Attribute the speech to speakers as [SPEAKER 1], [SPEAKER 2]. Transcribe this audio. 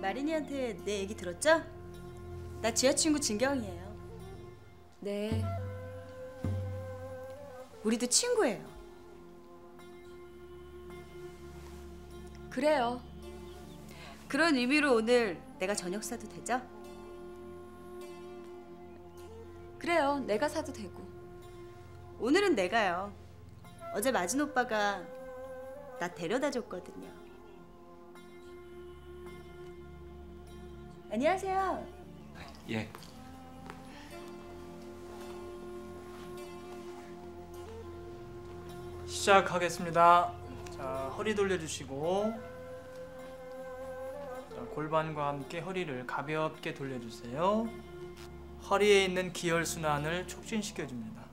[SPEAKER 1] 마린이한테 내 얘기 들었죠? 나 지아 친구 진경이에요.
[SPEAKER 2] 네.
[SPEAKER 1] 우리도 친구예요.
[SPEAKER 2] 그래요.
[SPEAKER 1] 그런 의미로 오늘 내가 저녁 사도 되죠?
[SPEAKER 2] 그래요. 내가 사도 되고.
[SPEAKER 1] 오늘은 내가요. 어제 마진 오빠가 나 데려다 줬거든요. 안녕하세요.
[SPEAKER 3] 예.
[SPEAKER 4] 시작하겠습니다. 자, 허리 돌려주시고, 자, 골반과 함께 허리를 가볍게 돌려주세요. 허리에 있는 기혈순환을 촉진시켜줍니다.